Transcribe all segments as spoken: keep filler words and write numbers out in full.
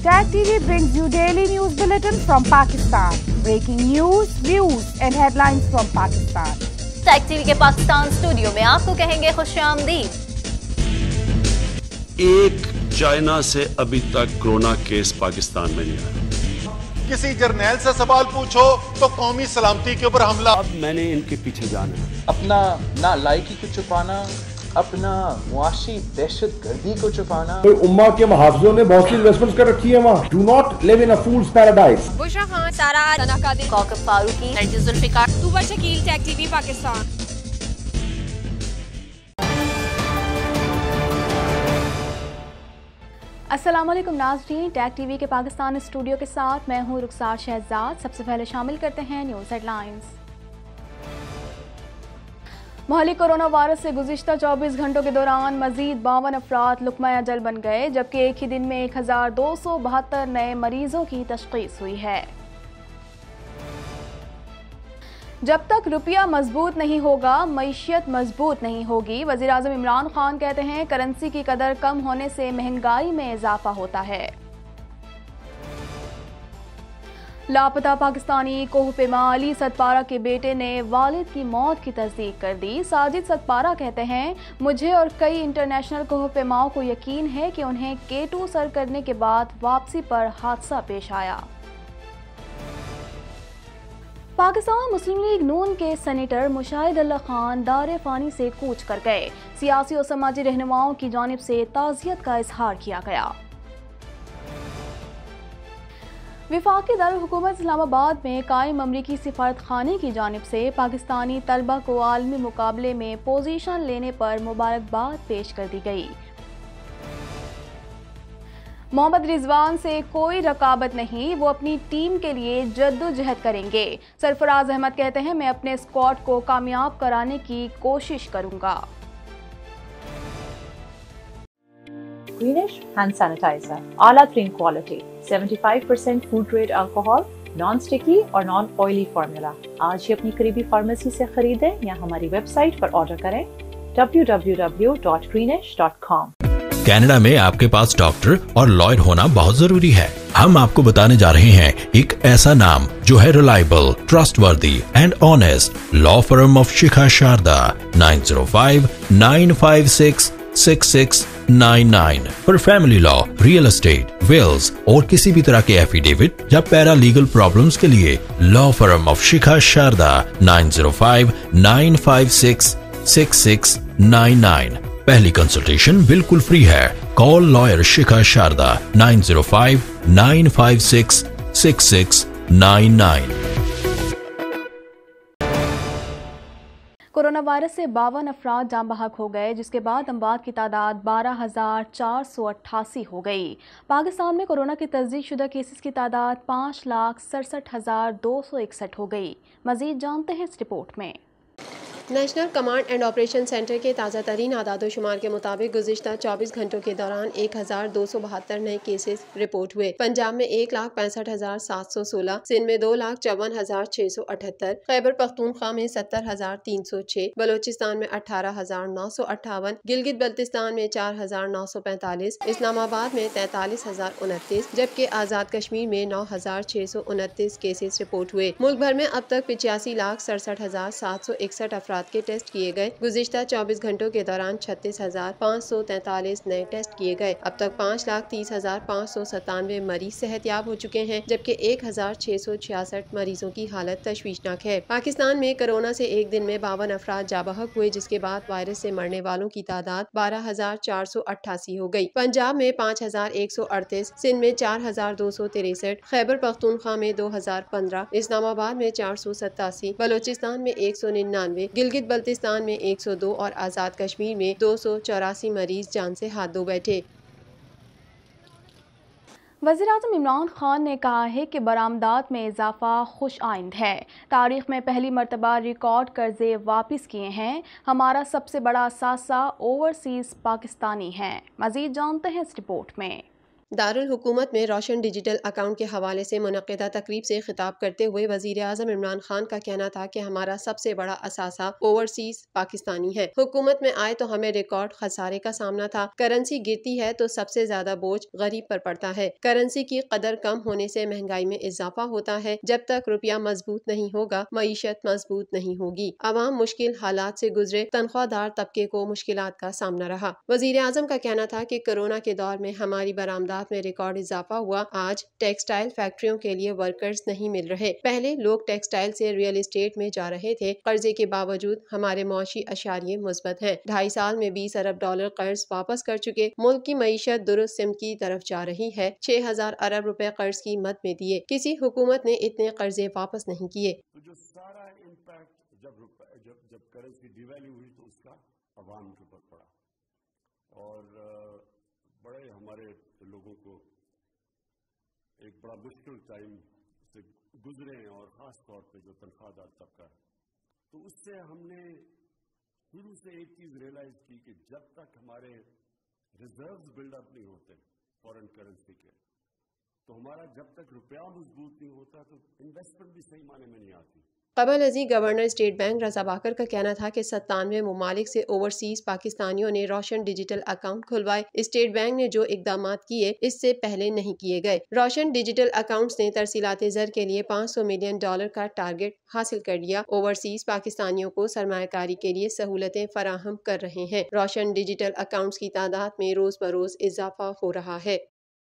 Tag T V brings you daily news bulletin from Pakistan. Breaking news, views and headlines from Pakistan. Tag T V के Pakistan studio में आपको कहेंगे खुशामदीद। एक China से अभी तक कोरोना केस पाकिस्तान में नहीं आया। किसी जर्नैल से सवाल पूछो तो कौमी सलामती के ऊपर हमला। अब मैंने इनके पीछे जाना है। अपना ना लायकी को छुपाना, अपना मुआशी दहशत गर्दी को छुपाना। तो उम्मा के मुहाफिजों ने बहुत सी इन्वेस्टमेंट्स कर रखी है वहाँ। Do not live in a fool's paradise. Bushra Khan, Sara Tanakadir, Kaukab Farooqui, Nargis Zulfiqar, Tuba Shakeel, tag TV Pakistan. अस्सलाम वालेकुम नाज़रीन, टैग टीवी के पाकिस्तान स्टूडियो के साथ मैं हूँ रुखसार शहजाद। सबसे पहले शामिल करते हैं न्यूज़ हेडलाइंस। महली कोरोना वायरस से गुज़िश्ता चौबीस घंटों के दौरान मजीद बावन अफराद लुकमा अजल बन गए, जबकि एक ही दिन में एक हज़ार दो सौ बहत्तर नए मरीजों की तशख़ीस हुई है। जब तक रुपया मजबूत नहीं होगा, मईशत मजबूत नहीं होगी। वज़ीर आज़म इमरान खान कहते हैं करेंसी की कदर कम होने से महंगाई में इजाफा होता है। लापता पाकिस्तानी कोहपेमा अली सतपारा के बेटे ने वालिद की मौत की तस्दीक कर दी। साजिद सतपारा कहते हैं मुझे और कई इंटरनेशनल कोहपेमाओं को यकीन है कि उन्हें के टू सर करने के बाद वापसी पर हादसा पेश आया। पाकिस्तान मुस्लिम लीग नून के सेनेटर मुशाहिद अल्लाह खान दारे फानी से कूच कर गए। सियासी और समाजी रहनुमाओं की जानिब से ताज़ियत का इजहार किया गया। विफाकी दारुल हुकूमत इस्लामाबाद में कायम अमरीकी सिफारत खाने की जानिब से पाकिस्तानी तलबा को आलमी मुकाबले में पोजीशन लेने पर मुबारकबाद पेश कर दी गई। मोहम्मद रिजवान से कोई रकाबत नहीं, वो अपनी टीम के लिए जद्दोजहद करेंगे। सरफराज अहमद कहते हैं मैं अपने स्क्वाड को कामयाब कराने की कोशिश करूंगा। ग्रीनिश हैंड सैनिटाइजर, आला तरीन क्वालिटी, पचहत्तर percent food grade alcohol, non sticky और नॉन ऑयली फार्मूला। आज ही अपनी करीबी फार्मेसी से खरीदें या हमारी वेबसाइट पर ऑर्डर करें W W W dot greenish dot com. Canada में आपके पास डॉक्टर और लॉयर होना बहुत जरूरी है। हम आपको बताने जा रहे हैं एक ऐसा नाम जो है reliable, trustworthy and honest. Law firm of Shikha Sharda, nine zero five nine five six six six nine nine for family law, real estate, wills और किसी भी तरह के एफिडेविट या पैरा लीगल प्रॉब्लम्स के लिए law firm of Shikha Sharda, nine zero five nine five six six six nine nine. पहली consultation बिल्कुल फ्री है। Call lawyer Shikha Sharda, nine zero five nine five six six six nine nine. Corona virus से बावन अफराद जान बहक हो गए, जिसके बाद अमवात की तादाद बारह हजार चार सौ अट्ठासी हो गई। पाकिस्तान में कोरोना की तस्दीक शुदा केसेस की तादाद पाँच लाख सड़सठ हजार दो सौ इकसठ हो गई। मजीद जानते हैं इस रिपोर्ट में। National command and operation centre के ताज़ा तरीन आदाद शुमार के मुताबिक गुज़िश्ता चौबीस घंटों के दौरान एक हजार दो सौ बहत्तर नए केसेस रिपोर्ट हुए। पंजाब में एक लाख पैंसठ हजार सात सौ सोलह, सिंध में दो लाख चौवन हजार छह सौ अठहत्तर, खैबर पख्तूनख्वा में सत्तर हजार तीन सौ छह, बलोचिस्तान में अठारह हजार नौ सौ अट्ठावन, गिलगित बल्तिस्तान में चार हजार नौ सौ पैंतालीस, इस्लामाबाद में तैतालीस हजार उनतीस, जबकि आज़ाद कश्मीर में नौ हजार छह सौ उनतीस केसेस रिपोर्ट हुए। मुल्क भर में अब तक पिचासी लाख सड़सठ हजार सात सौ इकसठ अफराद के टेस्ट किए गए। गुज़िश्ता चौबीस घंटों के दौरान छत्तीस हजार पाँच सौ तैतालीस नए टेस्ट किए गए। अब तक पाँच लाख तीस हजार पाँच सौ सत्तानवे मरीज सेहतयाब हो चुके हैं, जबकि एक हजार छह सौ छियासठ मरीजों की हालत तशवीशनाक है। पाकिस्तान में कोरोना से एक दिन में बावन अफराद जाबहक हुए, जिसके बाद वायरस से मरने वालों की तादाद बारह हजार चार सौ अट्ठासी हो गई। पंजाब में पाँच हजार एक सौ अड़तीस, सिंध में चार हजार दो सौ तिरसठ, खैबर पख्तूनख्वा में दो हजार पंद्रह, इस्लामाबाद में चार सौ सतासी, बलोचिस्तान में एक सौ निन्यानवे, गिलगित बल्तिस्तान में एक सौ दो और आज़ाद कश्मीर में दो सौ चौरासी मरीज जान से हाथ धो बैठे। वज़ीर आज़म इमरान खान ने कहा है कि बरामदात में इजाफा खुश आइंद है। तारीख में पहली मरतबा रिकॉर्ड कर्जे वापस किए हैं। हमारा सबसे बड़ा असासा ओवरसीज पाकिस्तानी है। मज़ीद जानते हैं इस रिपोर्ट में। दारुल हुकूमत में रोशन डिजिटल अकाउंट के हवाले से मुनक़िदा तकरीब से खिताब करते हुए वज़ीर आज़म इमरान खान का कहना था कि हमारा सबसे बड़ा असासा ओवरसीज पाकिस्तानी है। हुकूमत में आए तो हमें रिकॉर्ड खसारे का सामना था। करेंसी गिरती है तो सबसे ज्यादा बोझ गरीब पर पड़ता है। करेंसी की कदर कम होने से महंगाई में इजाफा होता है। जब तक रुपया मजबूत नहीं होगा मईशत मजबूत नहीं होगी। अवाम मुश्किल हालात से गुजरे, तनख्वाहदार तबके को मुश्किलात का सामना रहा। वज़ीर आज़म का कहना था कि कोरोना के दौर में हमारी बरामदात में रिकॉर्ड इजाफा हुआ। आज टेक्सटाइल फैक्ट्रियों के लिए वर्कर्स नहीं मिल रहे। पहले लोग टेक्सटाइल से रियल एस्टेट में जा रहे थे। कर्जे के बावजूद हमारे मौशी अशारिये मुस्बत हैं। ढाई साल में बीस अरब डॉलर कर्ज वापस कर चुके। मुल्क की मईशत दुरुस्त सिमत की तरफ जा रही है। छह हजार अरब रुपए कर्ज की मद में दिए। किसी हुकूमत ने इतने कर्जे वापस नहीं किए। तो जो सारा इम्पैक्ट जब जब जब करेंसी डिवैल्यू हुई तो उसका अवाम के ऊपर पड़ा और बड़े हमारे लोगों को एक बड़ा मुश्किल टाइम से गुजरे और खास तौर पे जो तनख्वाहदार तबका है, तो उससे हमने शुरू से एक चीज रियलाइज की कि जब तक हमारे रिजर्व्स बिल्डअप नहीं होते फॉरेन करेंसी के, तो हमारा जब तक रुपया मजबूत नहीं होता तो इन्वेस्टमेंट भी सही माने में नहीं आती। कबल अजी governor state bank Raza Baqir का कहना था कि सत्तानवे ममालिक से ओवरसीज पाकिस्तानियों ने रोशन डिजिटल अकाउंट खुलवाए। स्टेट बैंक ने जो इकदाम किए इससे पहले नहीं किए गए। रोशन डिजिटल अकाउंट्स ने तरसीलात ज़र के लिए पाँच सौ मिलियन डॉलर का टारगेट हासिल कर लिया। ओवरसीज पाकिस्तानियों को सरमायाकारी के लिए सहूलतें फराहम कर रहे हैं। रोशन डिजिटल अकाउंट्स की तादाद में रोज बरोज इजाफा हो रहा है।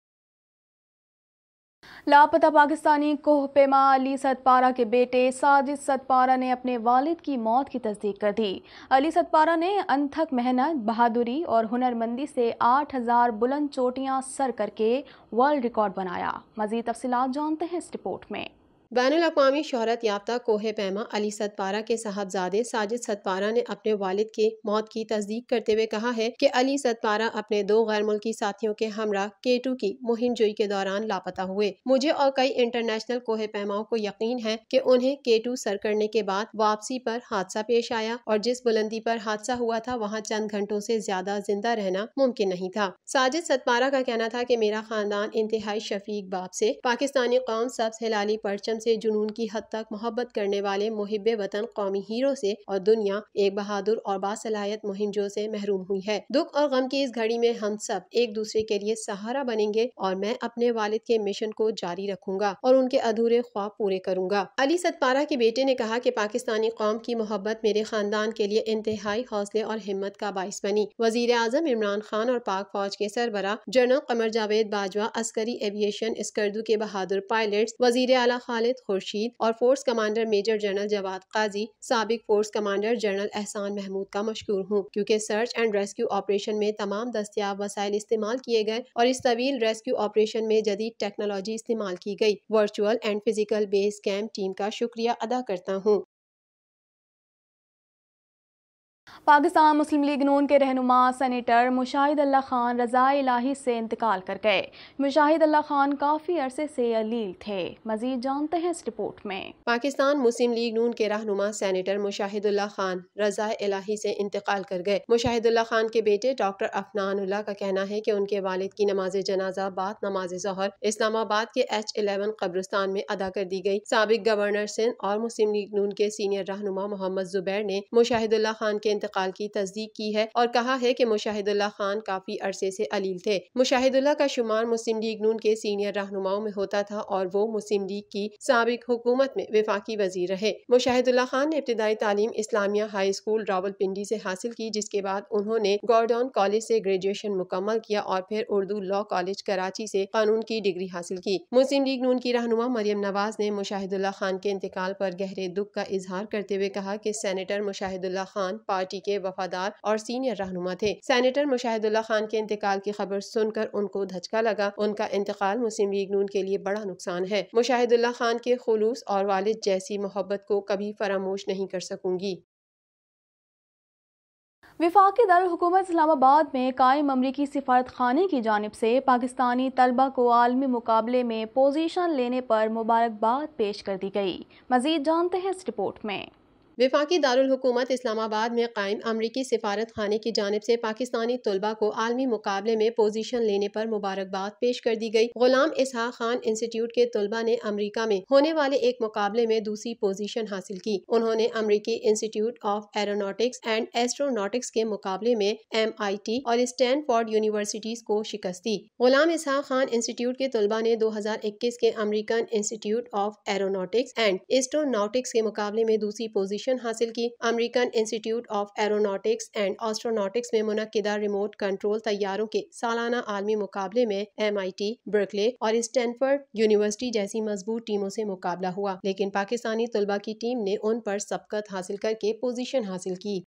लापता पाकिस्तानी कोहपेमा अली सतपारा के बेटे साजिद सतपारा ने अपने वालिद की मौत की तस्दीक कर दी। अली सतपारा ने अनथक मेहनत, बहादुरी और हुनरमंदी से आठ हजार बुलंद चोटियां सर करके वर्ल्ड रिकॉर्ड बनाया। मजीद तफसीलात जानते हैं इस रिपोर्ट में। बैनुल अक़वामी शोहरत याफ्ता कोहे पैमा अली सतपारा के साहबजादे साजिद सतपारा ने अपने वालिद के मौत की तस्दीक करते हुए कहा है कि अली सतपारा अपने दो गैर मुल्की साथियों के हमरा केटू की मुहिम जोई के दौरान लापता हुए। मुझे और कई इंटरनेशनल कोहे पैमाओं को यकीन है कि उन्हें केटू सर करने के बाद वापसी पर हादसा पेश आया और जिस बुलंदी पर हादसा हुआ था वहाँ चंद घंटों से ज्यादा जिंदा रहना मुमकिन नहीं था। साजिद सतपारा का कहना था कि मेरा खानदान इंतहाई शफीक बाप से पाकिस्तानी कौम सब्ज हिलाली परचम से जुनून की हद तक मोहब्बत करने वाले मुहिब्बे वतन कौमी हीरो से और दुनिया एक बहादुर और बासलाहियत मुहिंजो से महरूम हुई है। दुख और गम की इस घड़ी में हम सब एक दूसरे के लिए सहारा बनेंगे और मैं अपने वालिद के मिशन को जारी रखूंगा और उनके अधूरे ख्वाब पूरे करूंगा। अली सतपारा के बेटे ने कहा कि पाकिस्तानी कौम की मोहब्बत मेरे खानदान के लिए इंतहाई हौसले और हिम्मत का बाइस बनी। वजीर आजम इमरान खान और पाक फौज के सरबरा जनरल कमर जावेद बाजवा, अस्करी एविएशन स्कर्दू के बहादुर पायलट्स, वजीर आला खालिद खुर्शीद और force commander major general Jawad Qazi, साबिक फोर्स कमांडर जनरल एहसान महमूद का मशकूर हूँ, क्योंकि सर्च एंड रेस्क्यू ऑपरेशन में तमाम दस्तयाब वसाइल इस्तेमाल किए गए और इस तवील रेस्क्यू ऑपरेशन में जदीद टेक्नोलॉजी इस्तेमाल की गई। Virtual and physical base camp team का शुक्रिया अदा करता हूँ। पाकिस्तान मुस्लिम लीग नून के रहनुमा सेनेटर मुशाहिद अल्लाह खान रज़ाए इलाही से इंतकाल कर गए। मुशाहिद अल्लाह खान काफ़ी अरसे से अलील थे। मजीद जानते हैं इस रिपोर्ट में। पाकिस्तान मुस्लिम लीग नून के रहनुमा सेनेटर मुशाहिदुल्लाह खान रज़ाए इलाही से इंतकाल कर गए। मुशाहिदुल्लाह खान के बेटे डॉक्टर अफनानुल्लाह का कहना है कि उनके वालिद की नमाज जनाजा बाद नमाज ज़ोहर इस्लामाबाद के एच इलेवन कब्रिस्तान में अदा कर दी गई। साबिक गवर्नर सिंध और मुस्लिम लीग नून के सीनियर रहनुमा मोहम्मद जुबैर ने मुशाहिदुल्लाह खान के इंतकाल की तस्दीक की है और कहा है कि मुशाहिदुल्लाह खान काफी अरसे से अलील थे। मुशाहिदुल्लाह का शुमार मुस्लिम लीग नून के सीनियर रहनुमाओं में होता था और वो मुस्लिम लीग की साबिक हुकूमत में वफाकी वजीर रहे। मुशाहिदुल्लाह खान ने इब्तिदाई तालीम इस्लामिया हाई स्कूल रावलपिंडी से हासिल की, जिसके बाद उन्होंने गॉर्डन कॉलेज से ग्रेजुएशन मुकम्मल किया और फिर उर्दू लॉ कॉलेज कराची से कानून की डिग्री हासिल की। मुस्लिम लीग नून की रहनुमा मरियम नवाज ने मुशाहिदुल्लाह खान के इंतकाल पर गहरे दुख का इजहार करते हुए कहा कि सेनेटर मुशाहिदुल्लाह खान पार्टी के वफादार और सीनियर रहनुमा थे। सेनेटर मुशाहिदुल्लाह खान के इंतकाल की खबर सुनकर उनको धचका लगा। उनका इंतकाल मुस्लिम लीग नून के लिए बड़ा नुकसान है। मुशाहिदुल्लाह खान के खुलूस और वालिद जैसी मोहब्बत को कभी फरामोश नहीं कर सकूंगी। विफाकी दारुल हुकूमत इस्लामाबाद में कायम अमरीकी सिफारत खाने की जानिब से पाकिस्तानी तलबा को आलमी मुकाबले में पोजीशन लेने पर मुबारकबाद पेश कर दी गई। मजीद जानते हैं इस रिपोर्ट में। वफाकी दारुल हुकूमत इस्लामाबाद में कायम अमरीकी सिफारत खाने की जानिब से पाकिस्तानी तलबा को आलमी मुकाबले में पोजीशन लेने पर मुबारकबाद पेश कर दी गई। गुलाम इसहाक खान इंस्टीट्यूट के तलबा ने अमरीका में होने वाले एक मुकाबले में दूसरी पोजीशन हासिल की। उन्होंने अमरीकी institute of aeronautics and astronautics के मुकाबले में एम आई टी और स्टैनफोर्ड यूनिवर्सिटीज को शिकस्त दी। गुलाम इसहाक खान इंस्टीट्यूट के तलबा ने दो हजार इक्कीस के American institute of aeronautics and astronautics के मुकाबले में दूसरी पोजीशन हासिल की। American institute of aeronautics and astronautics में मुनक्किदा रिमोट कंट्रोल तैयारों के सालाना आलमी मुकाबले में एम आई टी, बर्कले और स्टैनफोर्ड यूनिवर्सिटी जैसी मजबूत टीमों से मुकाबला हुआ, लेकिन पाकिस्तानी तलबा की टीम ने उन पर सबकत हासिल करके पोजीशन हासिल की।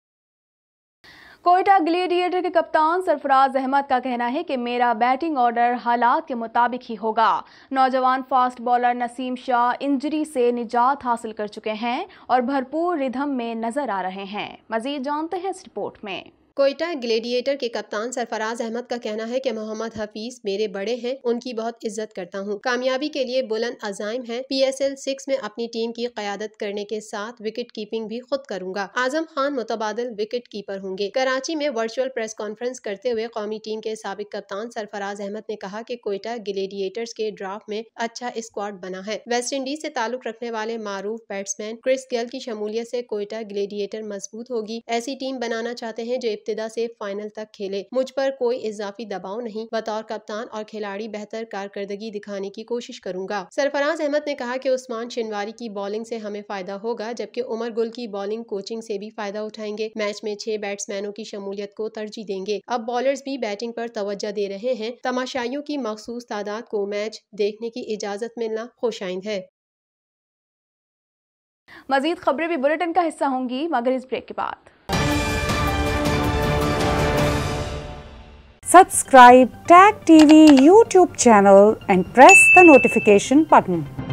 कोयटा ग्लेडिएटर के कप्तान सरफराज अहमद का कहना है कि मेरा बैटिंग ऑर्डर हालात के मुताबिक ही होगा। नौजवान fast bowler Naseem Shah injury से निजात हासिल कर चुके हैं और भरपूर रिदम में नजर आ रहे हैं। मजीद जानते हैं इस रिपोर्ट में। कोयटा ग्लेडिएटर के कप्तान सरफराज अहमद का कहना है कि मोहम्मद हफीज मेरे बड़े हैं, उनकी बहुत इज्जत करता हूं। कामयाबी के लिए बुलंद अज़ाइम है। पी एस एल सिक्स में अपनी टीम की क़यादत करने के साथ विकेट कीपिंग भी खुद करूंगा। आजम खान मुतबादिल विकेट कीपर होंगे। कराची में वर्चुअल प्रेस कॉन्फ्रेंस करते हुए कौमी टीम के साबिक कप्तान सरफराज अहमद ने कहा कि कोयटा ग्लेडिएटर्स के ड्राफ्ट में अच्छा स्क्वाड बना है। वेस्ट इंडीज से ताल्लुक रखने वाले मारूफ बैट्समैन क्रिस गेल की शमूलियत से कोयटा ग्लेडिएटर मजबूत होगी। ऐसी टीम बनाना चाहते हैं जो इब्तिदा से फाइनल तक खेले। मुझ पर कोई इजाफी दबाव नहीं। बतौर कप्तान और खिलाड़ी बेहतर कारकर्दगी दिखाने की कोशिश करूंगा। सरफराज अहमद ने कहा कि उस्मान शिनवारी की बॉलिंग से हमें फायदा होगा, जबकि उमर गुल की बॉलिंग कोचिंग से भी फायदा उठाएंगे। मैच में छह बैट्समैनों की शमूलियत को तरजीह देंगे। अब बॉलर्स भी बैटिंग पर तवज्जो दे रहे हैं। तमाशाइयों की मखसूस तादाद को मैच देखने की इजाजत मिलना खुशाइंद है। मजीद खबरें भी बुलेटिन का हिस्सा होंगी, मगर इस ब्रेक के बाद। Subscribe Tag T V YouTube channel and press the notification button.